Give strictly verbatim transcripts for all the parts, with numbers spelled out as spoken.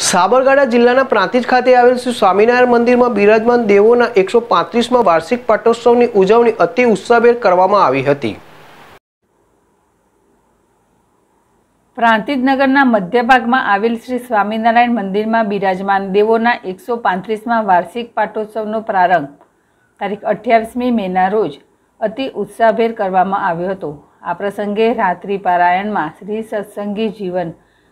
સાબરકાંઠા જિલ્લાના પ્રાંતિજ ખાતે આવેલ શ્રી સ્વામિનારાયણ મંદિરમાં બિરાજમાન દેવોના એકસો પાંત્રીસમાં વાર્ષિક પાટોત્સવની ઉજવણી અતિ ઉત્સાહભેર કરવામાં આવી હતી। પ્રાંતિજ નગરના મધ્ય ભાગમાં આવેલ શ્રી સ્વામિનારાયણ મંદિરમાં બિરાજમાન દેવોના એકસો પાંત્રીસમાં વાર્ષિક પાટોત્સવનો પ્રારંભ તારીખ અઠ્યાવીસમી મેના રોજ અતિ ઉત્સાહભેર કરવામાં આવ્યો હતો। આ પ્રસંગે રાત્રિ પારાયણમાં શ્રી સત્સંગી જીવન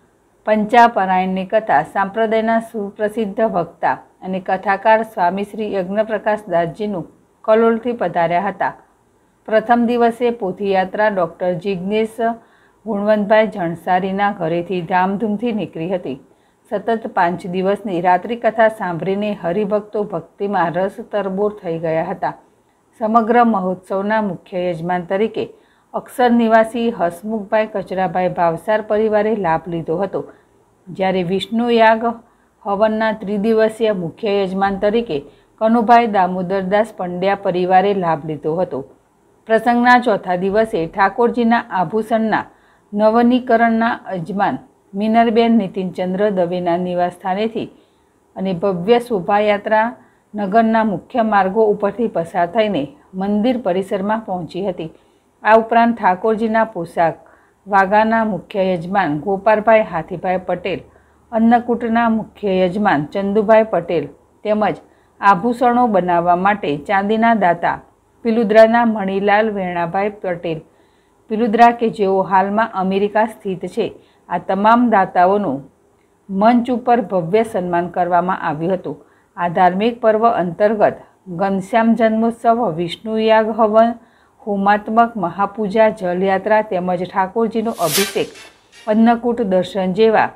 પંચાપરાયણની કથા સંપ્રદાયના સુપ્રસિદ્ધ વક્તા અને કથાકાર સ્વામી શ્રી યજ્ઞપ્રકાશ દાસજીનું કલોલથી પધાર્યા હતા। પ્રથમ દિવસે પોથીયાત્રા ડૉક્ટર જિજ્ઞેશ ગુણવંતભાઈ જણસારીના ઘરેથી ધામધૂમથી નીકળી હતી। સતત પાંચ દિવસની રાત્રિ કથા સાંભળીને હરિભક્તો ભક્તિમાં રસ તરબોળ થઈ ગયા હતા। સમગ્ર મહોત્સવના મુખ્ય યજમાન તરીકે અક્ષર નિવાસી હસમુખભાઈ કચરાભાઈ ભાવસાર પરિવારે લાભ લીધો હતો, જ્યારે વિષ્ણુ યાગ હવનના ત્રિદિવસીય મુખ્ય યજમાન તરીકે કનુભાઈ દામોદરદાસ પંડ્યા પરિવારે લાભ લીધો હતો। પ્રસંગના ચોથા દિવસે ઠાકોરજીના આભૂષણના નવનીકરણના યજમાન મિનરબેન નીતિનચંદ્ર દવેના નિવાસ સ્થાનેથી અને ભવ્ય શોભાયાત્રા નગરના મુખ્ય માર્ગો ઉપરથી પસાર થઈને મંદિર પરિસરમાં પહોંચી હતી। આ ઉપરાંત ઠાકોરજીના પોશાક વાઘાના મુખ્ય યજમાન ગોપાલભાઈ હાથીભાઈ પટેલ, અન્નકૂટના મુખ્ય યજમાન ચંદુભાઈ પટેલ તેમજ આભૂષણો બનાવવા માટે ચાંદીના દાતા પિલુદ્રાના મણીલાલ વેણાભાઈ પટેલ પિલુદ્રા કે જેઓ હાલમાં અમેરિકા સ્થિત છે, આ તમામ દાતાઓનું મંચ ઉપર ભવ્ય સન્માન કરવામાં આવ્યું હતું। આ ધાર્મિક પર્વ અંતર્ગત ઘનશ્યામ જન્મોત્સવ, વિષ્ણુ યાગ હવન, હોમાત્મક મહાપૂજા, જલયાત્રા તેમજ ઠાકોરજીનો અભિષેક, અન્નકૂટ દર્શન જેવા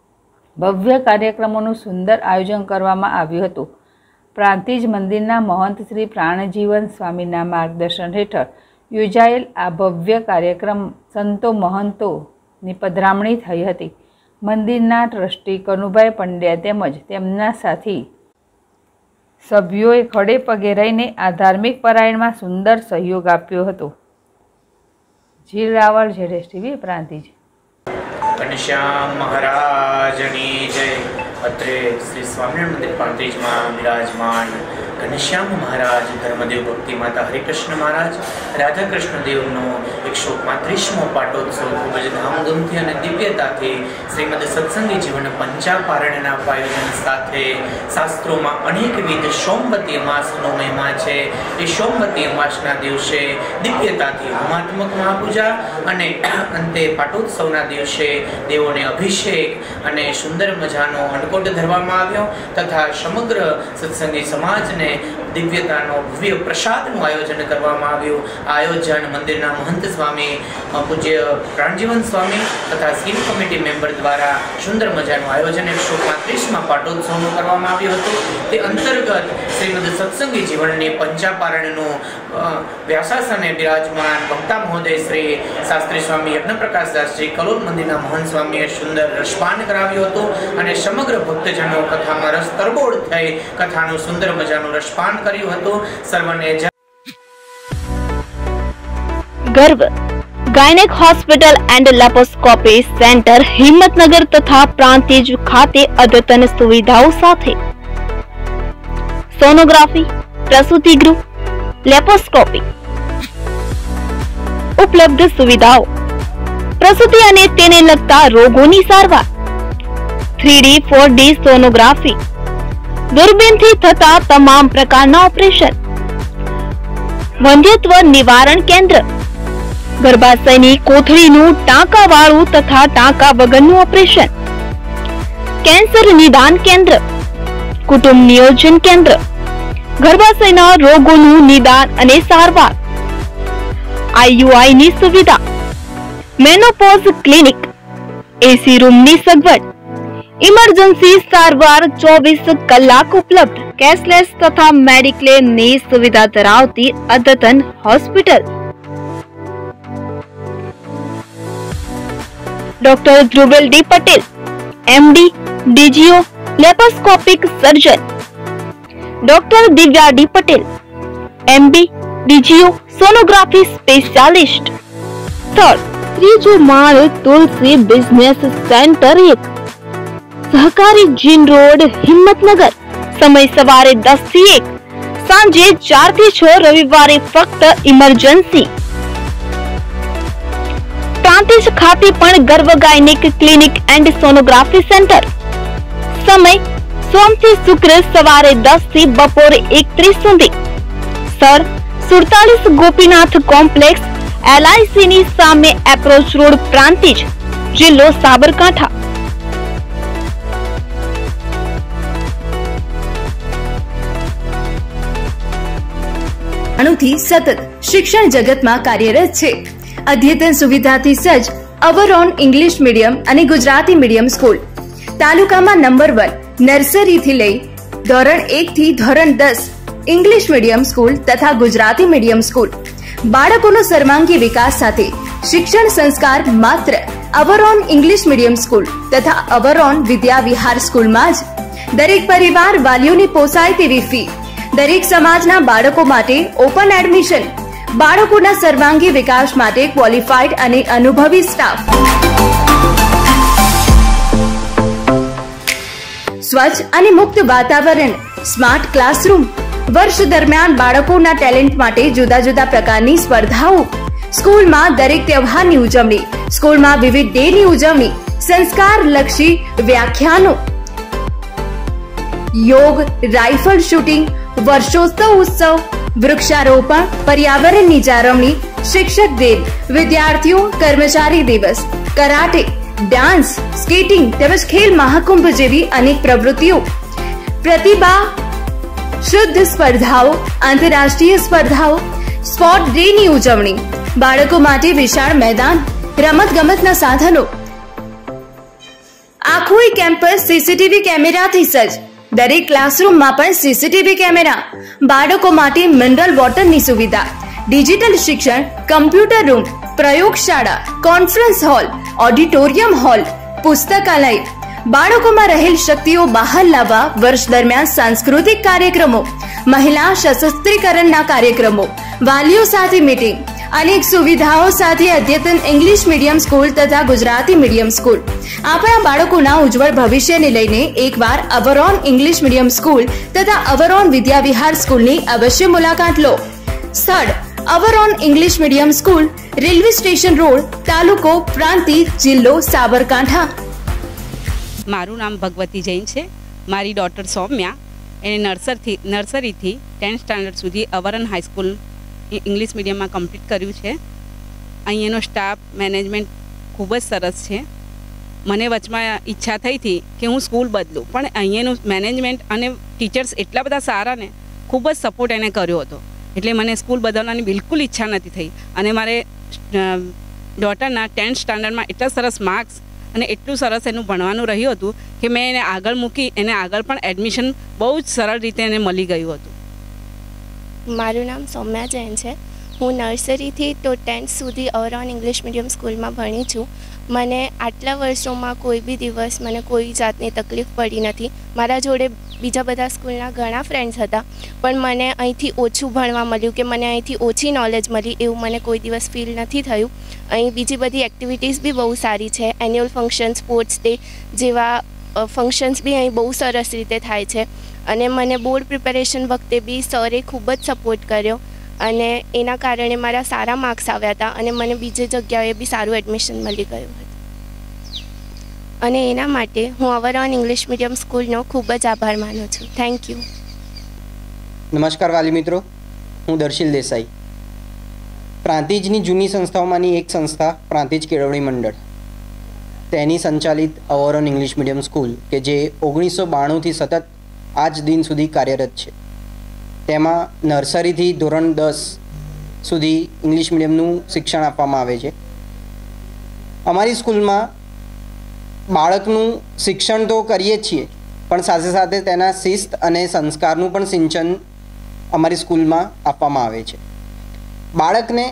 ભવ્ય કાર્યક્રમોનું સુંદર આયોજન કરવામાં આવ્યું હતું। પ્રાંતિજ મંદિરના મહંત શ્રી પ્રાણજીવન સ્વામીના માર્ગદર્શન હેઠળ યોજાયેલ આ ભવ્ય કાર્યક્રમ સંતો મહંતોની પધરામણી થઈ હતી। મંદિરના ટ્રસ્ટી કનુભાઈ પંડ્યા તેમજ તેમના સાથી સભ્યોએ ખડે પગે રહીને આ ધાર્મિક પરાયણમાં સુંદર સહયોગ આપ્યો હતો। જીલ રાવળ, જેડેશ ટીવી, પ્રાંતિજ। ઘનશ્યામ મહારાજની જય। અત્રે શ્રી સ્વામિનારાયણ મંદિર પ્રાંતિજમાં બિરાજમાન ઘનશ્યામ મહારાજ, ધર્મદેવ ભક્તિ માતા હરિકૃષ્ણ મહારાજ, રાધાકૃષ્ણ દેવનો એકસો પાંત્રીસમો પાટોત્સવ ખૂબ જ ધામધૂમથી અને દિવ્યતાથી શ્રીમદ સત્સંગી જીવન પંચાપારણના આયોજન સાથે શાસ્ત્રોમાં અનેકવિધ સોમવતી અમાસનો મહિમા છે। એ સોમવતી અમાસના દિવસે દિવ્યતાથી હોમાત્મક મહાપૂજા અને અંતે પાટોત્સવના દિવસે દેવોને અભિષેક અને સુંદર મજાનો અંડકોટ ધરવામાં આવ્યો તથા સમગ્ર સત્સંગી સમાજને દિવ્યતાનો ભવ્ય પ્રસાદનું આયોજન કરવામાં આવ્યું। આ આયોજન મંદિરના મહંત સ્વામી પૂજ્ય પ્રાણજીવન સ્વામી તથા સ્કીમ કમિટી મેમ્બર દ્વારા સુંદર મજાનું આયોજન એકસો પાંત્રીસમાં પાટોત્સવનું કરવામાં આવ્યું હતું। તે અંતર્ગત શ્રીમદ સત્સંગી જીવનની પંચાપારણનું વ્યાસાસને બિરાજમાન વક્તા મહોદય શ્રી શાસ્ત્રી સ્વામી યજ્ઞપ્રકાશ દાસજી કલોલ મંદિરના મહંત સ્વામીએ સુંદર રસપાન કરાવ્યું હતું અને સમગ્ર ભક્તજનો કથામાં રસ તરબોળ થઈ કથાનું સુંદર મજાનું રસપાન કર્યું હતું। સર્વને Garv gynaec hospital and laparoscopy centre Himmatnagar તથા પ્રાંતિજ ખાતે અદ્યતન સુવિધાઓ સાથે સોનોગ્રાફી, પ્રસૂતિ ગૃહ, લેપોસ્કોપી ઉપલબ્ધ સુવિધાઓ, પ્રસૂતિ અને તેને લગતા રોગોની સારવાર, three D four D sonography, દૂરબીનથી થતા તમામ પ્રકારના ઓપરેશન, વંધ્યત્વ નિવારણ કેન્દ્ર, ગર્ભાશયની કોથળીનું ટાંકાવાળું તથા ટાંકા વગરનું ઓપરેશન, કેન્સર નિદાન કેન્દ્ર, કુટુંબ નિયોજન કેન્દ્ર, ગર્ભાશયના રોગોનું નિદાન અને સારવાર, આઈયુઆઈની સુવિધા, મેનોપોઝ ક્લિનિક, એસી રૂમની સગવડ, ઇમરજન્સી સારવાર ચોવીસ કલાક ઉપલબ્ધ, કેશલેસ તથા મેડિક્લેમની સુવિધા ધરાવતી અદ્યતન hospital. Doctor Dhruvel D Patel, MD, DGO, laparoscopic surgeon, doctor Divya D Patel, MD, DGO, sonography specialist. સ્થળ ત્રીજો માળ, તુલસી બિઝનેસ સેન્ટર એક, સહકારી જીન રોડ, હિંમતનગર. સમય સવારે દસ થી એક, સાંજે ચાર થી છ, રવિવારે ફક્ત ઇમરજન્સી. પ્રાંતિજ ખાતે પણ ગર્ભ gynaec clinic and sonography centre. સમય સોમ થી શુક્ર સવારે દસ થી બપોરે એક ત્રીસ સુધી. સ્થળ સુડતાલીસ ગોપીનાથ કોમ્પ્લેક્સ, એલઆઈસી ની સામે, એપ્રોચ રોડ, પ્રાંતિજ, જિલ્લો સાબરકાંઠા. થી સતત શિક્ષણ જગતમાં કાર્યરત છે. અદ્યતન સુવિધાથી સજ્જ અવરોન ઇંગ્લિશ મીડિયમ અને ગુજરાતી મીડિયમ સ્કૂલ તાલુકામાં નંબર વન. નર્સરીથી લઈ ધોરણ એક થી ધોરણ દસ ઇંગ્લિશ મીડિયમ સ્કૂલ તથા ગુજરાતી મીડિયમ સ્કૂલ. બાળકોનો સર્વાંગી વિકાસ સાથે શિક્ષણ સંસ્કાર માત્ર અવરોન ઇંગ્લિશ મીડિયમ સ્કૂલ તથા અવરોન વિદ્યા વિહાર સ્કૂલમાં જ. દરેક પરિવાર વાલીઓની પોસાય તેવી ફી. દરેક સમાજના બાળકો માટે ઓપન એડમિશન. બાળકોના સર્વાંગી વિકાસ માટે ક્વોલિફાઈડ અને અનુભવી સ્ટાફ. સ્વચ્છ અને મુક્ત વાતાવરણ, સ્માર્ટ ક્લાસરૂમ. વર્ષ દરમિયાન બાળકોના ટેલેન્ટ માટે જુદા જુદા પ્રકારની સ્પર્ધાઓ. સ્કૂલમાં દરેક તહેવારની ઉજવણી. સ્કૂલમાં વિવિધ ડેની ઉજવણી. સંસ્કાર લક્ષી વ્યાખ્યાનો. યોગ, રાઇફલ શૂટિંગ, વર્ષોત્સવ ઉત્સવ, વૃક્ષારોપણ, પર્યાવરણની જાળવણી, શિક્ષક દિન, વિદ્યાર્થીઓ કર્મચારી દિવસ, કરાટે, ડાન્સ, સ્કેટિંગ તેમજ ખેલ મહાકુંભ જેવી અનેક પ્રવૃત્તિઓ. પ્રતિભા શુદ્ધ સ્પર્ધાઓ, આંતરરાષ્ટ્રીય સ્પર્ધાઓ, સ્પોર્ટ ડે ની ઉજવણી. બાળકો માટે વિશાળ મેદાન, રમત ગમતના સાધનો. આખું કેમ્પસ સીસીટીવી કેમેરાથી સજ્જ. દરેક ક્લાસરૂમમાં પણ સીસીટીવી કેમેરા. બાળકો માટે મિનરલ વોટરની સુવિધા. ડિજિટલ શિક્ષણ, કમ્પ્યુટર રૂમ, પ્રયોગશાળા, કોન્ફરન્સ હોલ, ઓડિટોરિયમ હોલ, પુસ્તકાલય. બાળકોમાં રહેલ શક્તિઓ બહાર લાવવા વર્ષ દરમિયાન સાંસ્કૃતિક કાર્યક્રમો, મહિલા સશસ્ત્રીકરણના કાર્યક્રમો, વાલીઓ સાથે મીટિંગ. અનેક સુવિધાઓ સાથે અદ્યતન ઇંગ્લિશ મીડિયમ સ્કૂલ તથા ગુજરાતી મીડિયમ સ્કૂલ. આપણા બાળકોના ઉજ્જવળ ભવિષ્યને લઈને એકવાર અવરોન ઇંગ્લિશ મીડિયમ સ્કૂલ તથા અવરોન વિદ્યા વિહાર સ્કૂલની અવશ્ય મુલાકાત લો. સ્થળ our own English medium school, railway station road, તાલુકો પ્રાંતિજ, જિલ્લો સાબરકાંઠા. મારું નામ ભગવતી જૈન છે. મારી ડોટર સૌમ્યા એને નર્સરીથી નર્સરીથી ટેન્થ સ્ટાન્ડર્ડ સુધી અવરોન હાઈસ્કૂલ ઇંગ્લિશ મીડિયમમાં કમ્પ્લીટ કર્યું છે. અહીંયાનો સ્ટાફ મેનેજમેન્ટ ખૂબ જ સરસ છે. મને વચમાં ઈચ્છા થઈ હતી કે હું સ્કૂલ બદલું, પણ અહીંયાનું મેનેજમેન્ટ અને ટીચર્સ એટલા બધા સારા ને ખૂબ જ સપોર્ટ એને કર્યો હતો. એટલે મને સ્કૂલ બદલવાની બિલકુલ ઈચ્છા નથી થઈ. અને મારે ડોટરના ટેન્થ સ્ટાન્ડર્ડમાં એટલા સરસ માર્ક્સ અને એટલું સરસ એનું ભણવાનું રહ્યું હતું કે મેં એને આગળ મૂકી એને આગળ પણ એડમિશન બહુ જ સરળ રીતે એને મળી ગયું હતું. મારું નામ સૌમ્યા જૈન છે. હું નર્સરીથી તો ટેન્થ સુધી અવરોન ઇંગ્લિશ મીડિયમ સ્કૂલમાં ભણી છું. મને આટલા વર્ષોમાં કોઈ બી દિવસ મને કોઈ જાતની તકલીફ પડી નથી. મારા જોડે બીજા બધા સ્કૂલના ઘણા ફ્રેન્ડ્સ હતા, પણ મને અહીંથી ઓછું ભણવા મળ્યું કે મને અહીંથી ઓછી નોલેજ મળી એવું મને કોઈ દિવસ ફીલ નથી થયું. અહીં બીજી બધી એક્ટિવિટીઝ બી બહુ સારી છે. એન્યુઅલ ફંક્શન, સ્પોર્ટ્સ ડે જેવા ફંક્શન્સ બી અહીં બહુ સરસ રીતે થાય છે. અને મને બોર્ડ પ્રિપેરેશન વખતે બી સરે ખૂબ જ સપોર્ટ કર્યો અને એના કારણે મારા સારા માર્ક્સ આવ્યા હતા અને મને બીજી જગ્યાએ બી સારું એડમિશન મળી ગયું હતું. અને એના માટે હું અવરોન ઇંગ્લિશ મીડિયમ સ્કૂલનો ખૂબ જ આભાર માનું છું. Thank you. નમસ્કાર વાલી મિત્રો, હું દર્શિલ દેસાઈ. પ્રાંતિજની જૂની સંસ્થાઓમાંની એક સંસ્થા પ્રાંતિજ કેળવણી મંડળ, તેની સંચાલિત અવરોન ઇંગ્લિશ મીડિયમ સ્કૂલ કે જે ઓગણીસો બાણુંથી સતત આજ દિન સુધી કાર્યરત છે. તેમાં નર્સરીથી ધોરણ દસ સુધી ઇંગ્લિશ મીડિયમનું શિક્ષણ આપવામાં આવે છે. અમારી સ્કૂલમાં બાળકનું શિક્ષણ તો કરીએ જ છીએ, પણ સાથે સાથે તેના શિસ્ત અને સંસ્કારનું પણ સિંચન અમારી સ્કૂલમાં આપવામાં આવે છે. બાળકને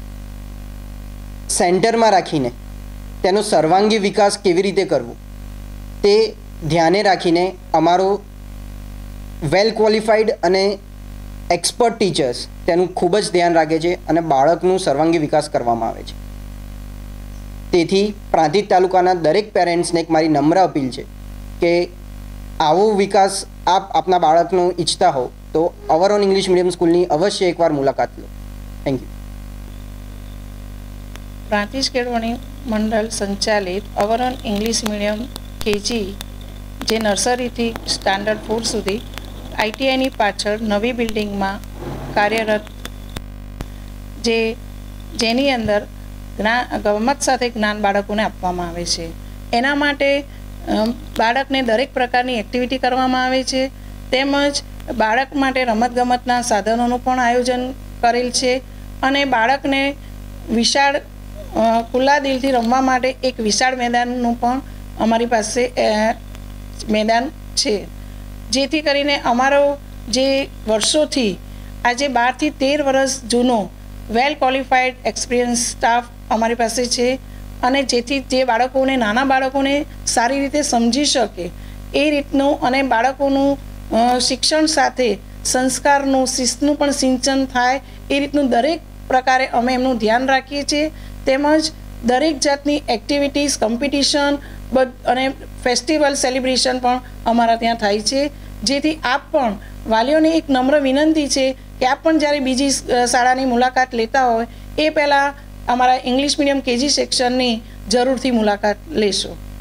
સેન્ટરમાં રાખીને તેનો સર્વાંગી વિકાસ કેવી રીતે કરવો તે ધ્યાને રાખીને અમારો વેલ ક્વોલિફાઈડ અને એક્સપર્ટ ટીચર્સ તેનું ખૂબ જ ધ્યાન રાખે છે અને બાળકનું સર્વાંગી વિકાસ કરવામાં આવે છે. તેથી પ્રાંતિજ તાલુકાના દરેક પેરેન્ટ્સને એક મારી નમ્ર અપીલ છે કે આવો વિકાસ આપ આપના બાળકનો ઈચ્છતા હો તો અવરોન ઇંગ્લિશ મીડિયમ સ્કૂલની અવશ્ય એકવાર મુલાકાત લો. Thank you. પ્રાંતિજ કેળવણી મંડળ સંચાલિત અવરોન ઇંગ્લિશ મીડિયમ કેજી જે નર્સરીથી સ્ટાન્ડર્ડ ફોર સુધી આઈટીઆઈની પાછળ નવી બિલ્ડિંગમાં કાર્યરત, જે જેની અંદર જ્ઞાન ગમત સાથે જ્ઞાન બાળકોને આપવામાં આવે છે. એના માટે બાળકને દરેક પ્રકારની એક્ટિવિટી કરવામાં આવે છે, તેમજ બાળક માટે રમતગમતના સાધનોનું પણ આયોજન કરેલ છે અને બાળકને વિશાળ ખુલ્લા દિલથી રમવા માટે એક વિશાળ મેદાનનું પણ અમારી પાસે મેદાન છે, જેથી કરીને અમારો જે વર્ષોથી આજે બારથી તેર વર્ષ જૂનો વેલ ક્વોલિફાઈડ એક્સપિરિયન્સ સ્ટાફ અમારી પાસે છે અને જેથી જે બાળકોને નાના બાળકોને સારી રીતે સમજી શકે એ રીતનું અને બાળકોનું શિક્ષણ સાથે સંસ્કારનું શિસ્તનું પણ સિંચન થાય એ રીતનું દરેક પ્રકારે અમે એમનું ધ્યાન રાખીએ છીએ. તેમજ દરેક જાતની એક્ટિવિટીઝ, કોમ્પિટિશન અને ફેસ્ટિવલ સેલિબ્રેશન પણ અમારા ત્યાં થાય છે, જેથી આપ પણ વાલીઓને એક નમ્ર વિનંતી છે કે આપ પણ જ્યારે બીજી શાળાની મુલાકાત લેતા હોય એ પહેલાં અમારા ઇંગ્લિશ મીડિયમ કેજી સેક્શનની જરૂરથી મુલાકાત લેશો.